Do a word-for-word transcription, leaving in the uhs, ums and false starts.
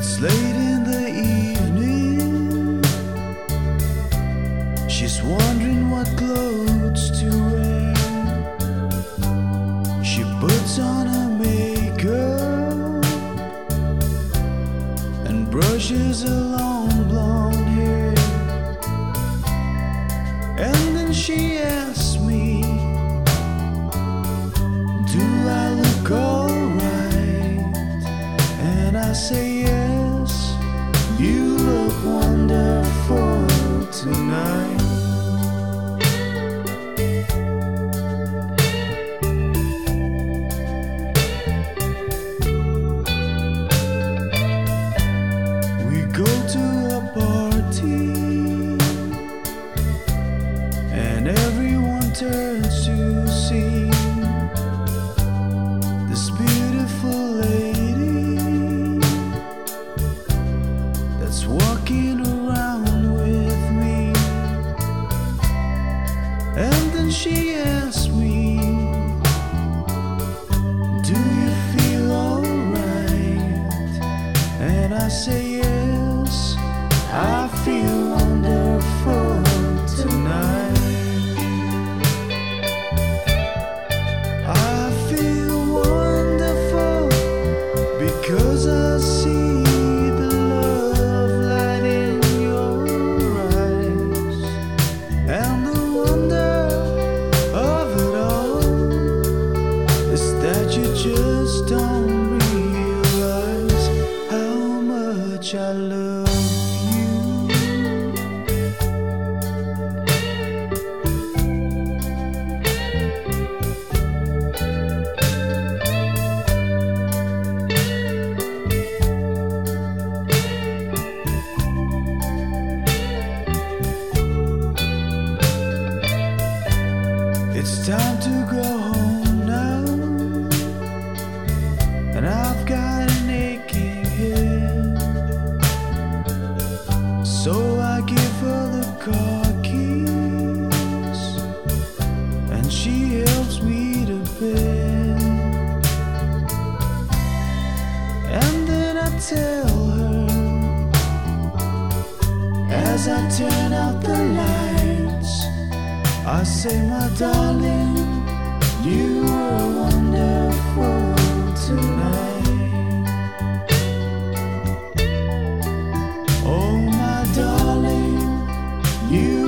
It's late in the evening. She's wondering what clothes to wear. She puts on her makeup and brushes her long blonde hair. And then she asks me, do I look alright? And I say yes, you look wonderful tonight. We go to a party and everyone turns to see this beautiful lady that's walking around with me. And then she asks me, do you feel alright? And I say yes, I feel wonderful tonight. I feel wonderful because I see the love light in your eyes. And the wonder of it all is that you just don't realize how much I love you. It's time to go home now, and I've got an aching head. So I give her the car keys, and she helps me to bed. And then I tell her, as I turn out the lights, I say, my darling, you were wonderful tonight. Oh, my darling, you